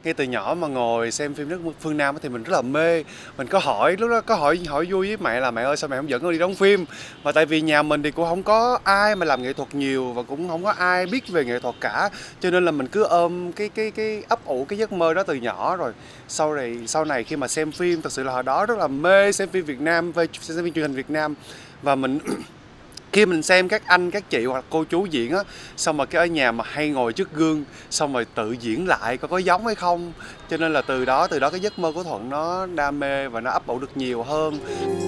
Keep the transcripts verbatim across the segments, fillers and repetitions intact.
ngay từ nhỏ mà ngồi xem phim nước phương Nam thì mình rất là mê. Mình có hỏi, lúc đó có hỏi hỏi vui với mẹ là mẹ ơi sao mẹ không dẫn con đi đóng phim. Và tại vì nhà mình thì cũng không có ai mà làm nghệ thuật nhiều và cũng không có ai biết về nghệ thuật cả, cho nên là mình cứ ôm cái cái cái ấp ủ cái giấc mơ đó từ nhỏ. Rồi sau này sau này khi mà xem phim, thật sự là hồi đó rất là mê xem phim Việt Nam, xem phim truyền hình Việt Nam. Và mình khi mình xem các anh, các chị hoặc cô chú diễn á, xong rồi cái ở nhà mà hay ngồi trước gương, xong rồi tự diễn lại coi có giống hay không. Cho nên là từ đó, từ đó cái giấc mơ của Thuận nó đam mê và nó ấp ủ được nhiều hơn.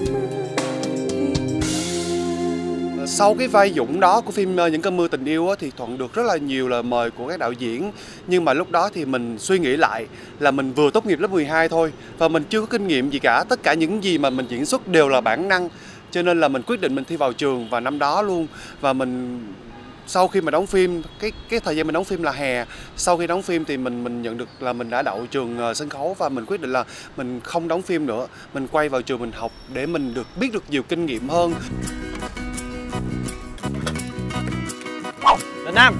Sau cái vai Dũng đó của phim Những Cơn Mưa Tình Yêu á, thì Thuận được rất là nhiều lời mời của các đạo diễn. Nhưng mà lúc đó thì mình suy nghĩ lại là mình vừa tốt nghiệp lớp mười hai thôi và mình chưa có kinh nghiệm gì cả. Tất cả những gì mà mình diễn xuất đều là bản năng. Cho nên là mình quyết định mình thi vào trường vào năm đó luôn. Và mình sau khi mà đóng phim, cái cái thời gian mình đóng phim là hè. Sau khi đóng phim thì mình mình nhận được là mình đã đậu trường uh, sân khấu và mình quyết định là mình không đóng phim nữa, mình quay vào trường mình học để mình được biết được nhiều kinh nghiệm hơn. Đàn Nam.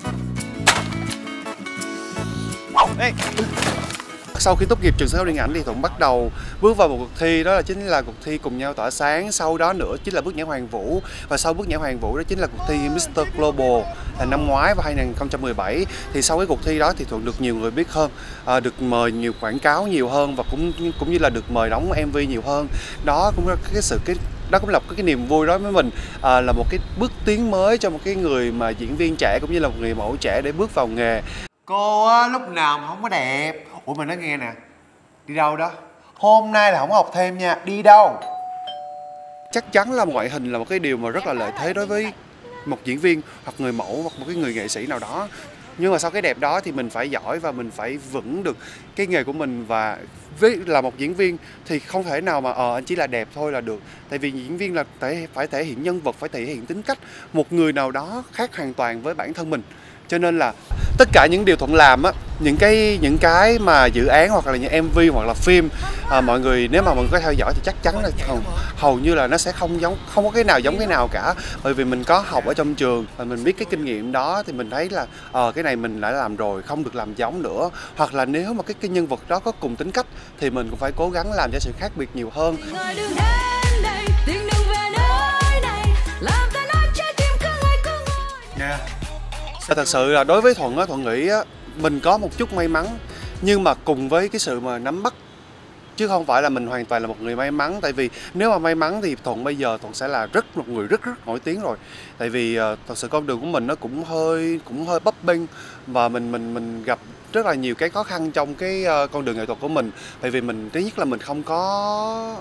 Ê. Sau khi tốt nghiệp trường sân khấu điện ảnh thì Thuận bắt đầu bước vào một cuộc thi, đó là chính là cuộc thi Cùng Nhau Tỏa Sáng. Sau đó nữa chính là Bước Nhảy Hoàng Vũ, và sau Bước Nhảy Hoàng Vũ đó chính là cuộc thi mít tơ Global là năm ngoái vào hai nghìn không trăm mười bảy. Thì sau cái cuộc thi đó thì Thuận được nhiều người biết hơn, à, được mời nhiều quảng cáo nhiều hơn và cũng cũng như là được mời đóng em vê nhiều hơn. Đó cũng là cái sự cái đó cũng là cái niềm vui đó với mình, à, là một cái bước tiến mới cho một cái người mà diễn viên trẻ cũng như là một người mẫu trẻ để bước vào nghề. Cô á, lúc nào mà không có đẹp. Ủa mà nói nghe nè, đi đâu đó? Hôm nay là không có học thêm nha, đi đâu? Chắc chắn là ngoại hình là một cái điều mà rất là lợi thế đối với một diễn viên hoặc người mẫu hoặc một cái người nghệ sĩ nào đó. Nhưng mà sau cái đẹp đó thì mình phải giỏi và mình phải vững được cái nghề của mình. Và với là một diễn viên thì không thể nào mà ờ anh chỉ là đẹp thôi là được. Tại vì diễn viên là thể, phải thể hiện nhân vật, phải thể hiện tính cách một người nào đó khác hoàn toàn với bản thân mình. Cho nên là tất cả những điều Thuận làm á, những cái những cái mà dự án hoặc là những em vê hoặc là phim, à, mọi người nếu mà mọi người có theo dõi thì chắc chắn là hầu, hầu như là nó sẽ không giống, không có cái nào giống cái nào cả. Bởi vì mình có học ở trong trường và mình biết cái kinh nghiệm đó thì mình thấy là ờ à, cái này mình đã làm rồi, không được làm giống nữa. Hoặc là nếu mà cái, cái nhân vật đó có cùng tính cách thì mình cũng phải cố gắng làm cho sự khác biệt nhiều hơn. Yeah. Thật sự là đối với Thuận á, Thuận nghĩ á, mình có một chút may mắn nhưng mà cùng với cái sự mà nắm bắt, chứ không phải là mình hoàn toàn là một người may mắn. Tại vì nếu mà may mắn thì Thuận bây giờ Thuận sẽ là rất một người rất rất nổi tiếng rồi. Tại vì uh, thật sự con đường của mình nó cũng hơi cũng hơi bấp bênh và mình mình mình gặp rất là nhiều cái khó khăn trong cái uh, con đường nghệ thuật của mình. Tại vì mình thứ nhất là mình không có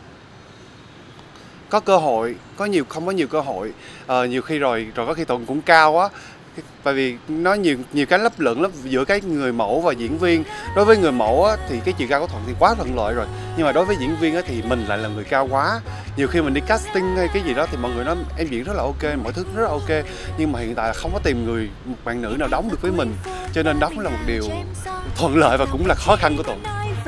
có cơ hội, có nhiều không có nhiều cơ hội. Uh, nhiều khi rồi rồi có khi Thuận cũng cao quá. Tại vì nó nhiều nhiều cái lấp lửng lắm giữa cái người mẫu và diễn viên. Đối với người mẫu á, thì cái chiều cao của Thuận thì quá thuận lợi rồi. Nhưng mà đối với diễn viên á, thì mình lại là người cao quá. Nhiều khi mình đi casting hay cái gì đó thì mọi người nói em diễn rất là ok, mọi thứ rất là ok. Nhưng mà hiện tại là không có tìm người, một bạn nữ nào đóng được với mình. Cho nên đó cũng là một điều thuận lợi và cũng là khó khăn của Thuận.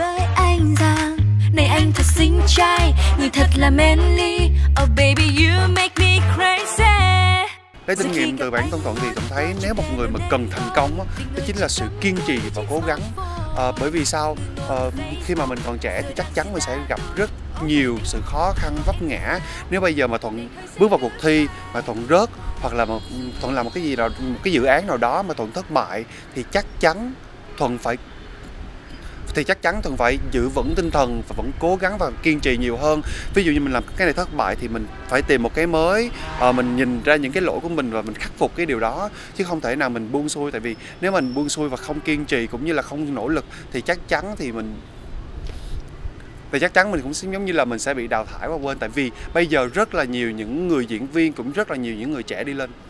Này anh thật xinh trai, người thật là manly. Oh baby you make me crazy. Lấy kinh nghiệm từ bản thân Thuận thì Thuận thấy nếu một người mà cần thành công á, đó chính là sự kiên trì và cố gắng. À, bởi vì sao? À, khi mà mình còn trẻ thì chắc chắn mình sẽ gặp rất nhiều sự khó khăn vấp ngã. Nếu bây giờ mà Thuận bước vào cuộc thi mà Thuận rớt, hoặc là một, Thuận làm một cái gì nào, một cái dự án nào đó mà Thuận thất bại thì chắc chắn Thuận phải thì chắc chắn Thuận phải giữ vững tinh thần và vẫn cố gắng và kiên trì nhiều hơn. Ví dụ như mình làm cái này thất bại thì mình phải tìm một cái mới, à, mình nhìn ra những cái lỗi của mình và mình khắc phục cái điều đó, chứ không thể nào mình buông xuôi. Tại vì nếu mình buông xuôi và không kiên trì cũng như là không nỗ lực thì chắc chắn thì mình thì chắc chắn mình cũng giống như là mình sẽ bị đào thải và quên. Tại vì bây giờ rất là nhiều những người diễn viên, cũng rất là nhiều những người trẻ đi lên.